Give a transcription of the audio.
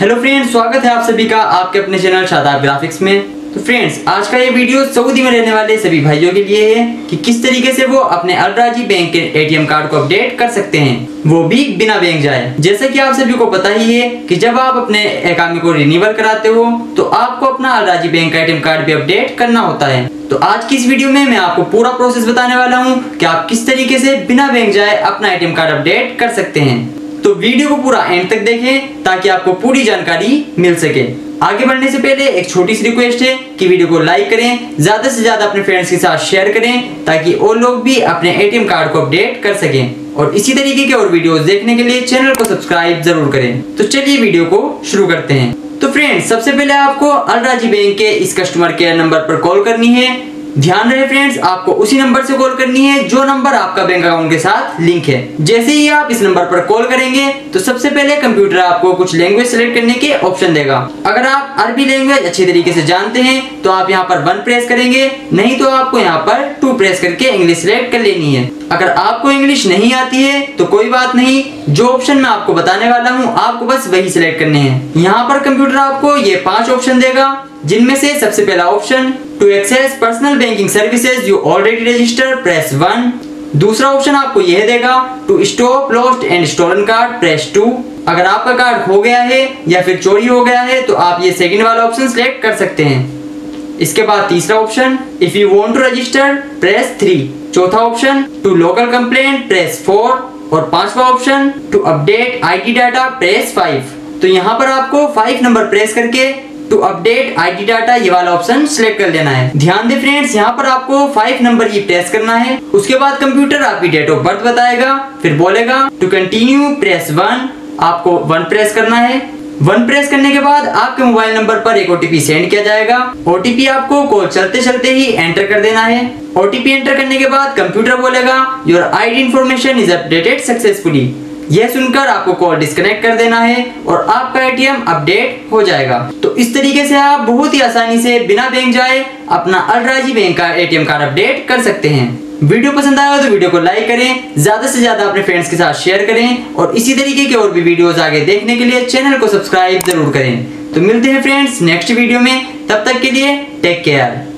Hello friends, स्वागत है आप सभी का आपके अपने चैनल शादाब ग्राफिक्स में। तो फ्रेंड्स, आज का ये वीडियो सऊदी में रहने वाले सभी भाइयों के लिए है कि किस तरीके से वो अपने अल राजी बैंक के एटीएम कार्ड को अपडेट कर सकते हैं, वो भी बिना बैंक जाए। जैसे कि आप सभी को पता ही है कि जब आप अपने अकाउंट को रिन्यूअल कराते हो तो आपको अपना अल राजी बैंक का एटीएम कार्ड भी अपडेट करना होता है। तो आज की इस वीडियो में मैं आपको पूरा प्रोसेस बताने वाला हूँ कि आप किस तरीके से बिना बैंक जाए अपना एटीएम कार्ड अपडेट कर सकते हैं। तो वीडियो को पूरा एंड तक देखें ताकि आपको पूरी जानकारी मिल सके। आगे बढ़ने से पहले एक छोटी सी रिक्वेस्ट है कि वीडियो को लाइक करें, ज्यादा से ज्यादा अपने फ्रेंड्स के साथ शेयर करें ताकि वो लोग भी अपने एटीएम कार्ड को अपडेट कर सकें। और इसी तरीके के और वीडियोस देखने के लिए चैनल को सब्सक्राइब जरूर करें। तो चलिए वीडियो को शुरू करते हैं। तो फ्रेंड्स, सबसे पहले आपको अल राजी बैंक के इस कस्टमर केयर नंबर पर कॉल करनी है। ध्यान रहे फ्रेंड्स, आपको उसी नंबर से कॉल करनी है जो नंबर आपका बैंक अकाउंट के साथ लिंक है। जैसे ही आप इस नंबर पर कॉल करेंगे तो सबसे पहले कंप्यूटर आपको कुछ लैंग्वेज सेलेक्ट करने के ऑप्शन देगा। अगर आप अरबी लैंग्वेज अच्छी तरीके से जानते हैं तो आप यहाँ पर 1 प्रेस करेंगे, नहीं तो आपको यहाँ पर 2 प्रेस करके इंग्लिश सेलेक्ट कर लेनी है। अगर आपको इंग्लिश नहीं आती है तो कोई बात नहीं, जो ऑप्शन मैं आपको बताने वाला हूँ आपको बस वही सिलेक्ट करने हैं। यहाँ पर कंप्यूटर आपको ये 5 ऑप्शन देगा, जिनमें से सबसे पहला option to access personal banking services you already register press 1। दूसरा ऑप्शन आपको यह देगा to stop lost and stolen card press 2। अगर आपका कार्ड खो गया है या फिर चोरी हो गया है तो आप ये सेकंड वाला ऑप्शन सिलेक्ट कर सकते हैं। इसके बाद तीसरा option if you want to register press 3। चौथा option to local complaint press 4 और पांचवा option to update ID data press 5। तो यहाँ पर आपको 5 नंबर प्रेस करके टू अपडेट आईडी डाटा ये वाला ऑप्शन सिलेक्ट कर लेना है। ध्यान दे फ्रेंड्स, यहाँ पर आपको 5 नंबर ही प्रेस करना है। उसके बाद कंप्यूटर आपकी डेट ऑफ बर्थ बताएगा, फिर बोलेगा टू कंटिन्यू प्रेस 1। आपको 1 प्रेस करना है। 1 प्रेस करने के बाद आपके मोबाइल नंबर पर एक ओटीपी सेंड किया जाएगा। ओटीपी आपको कॉल चलते चलते ही एंटर कर देना है। ओटीपी एंटर करने के बाद कंप्यूटर बोलेगा your ID information is updated successfully. यह सुनकर आपको कॉल डिस्कनेक्ट कर देना है और आपका एटीएम अपडेट हो जाएगा। तो इस तरीके से आप बहुत ही आसानी से बिना बैंक जाए अपना अल राजी बैंक का एटीएम कार्ड अपडेट कर सकते हैं। वीडियो पसंद आया तो वीडियो को लाइक करें, ज्यादा से ज्यादा अपने फ्रेंड्स के साथ शेयर करें और इसी तरीके के और भी वीडियोस आगे देखने के लिए चैनल को सब्सक्राइब जरूर करें। तो मिलते हैं फ्रेंड्स नेक्स्ट वीडियो में, तब तक के लिए टेक केयर।